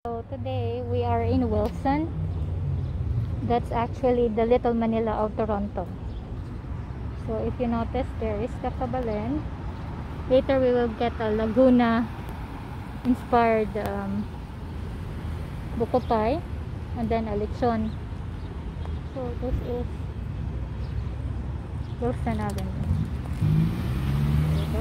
So today we are in Wilson. That's actually the Little Manila of Toronto. So if you notice, there is the Kabalen. Later we will get a Laguna inspired buko pie and then a lechon. So this is Wilson Avenue. Ito.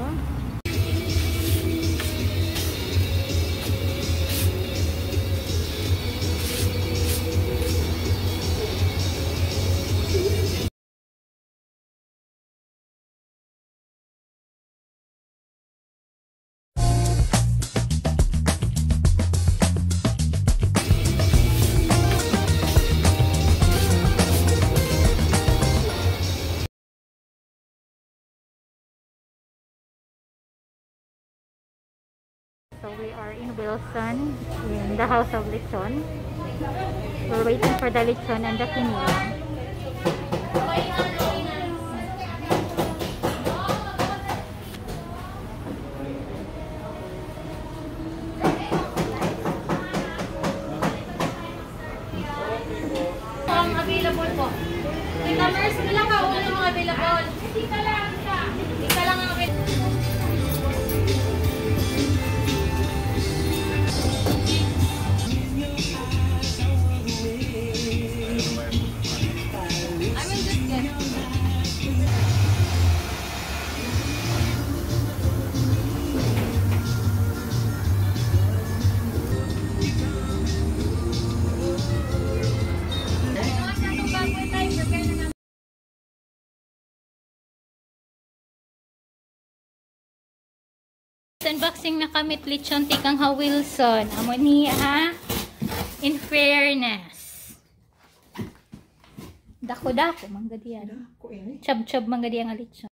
So we are in Wilson, in the House of Lechon. We're waiting for the lechon and the kinilang. Ang available po. Customers, ilang ka ulo ng mga available? Hindi ka lang isa. Hindi ka lang ang available. Unboxing na kamit lechon tikang ha Wilson. Amo niya ha. In fairness. Dako-dako manggadiyan. Chab-chab manggadiyan nga lechon.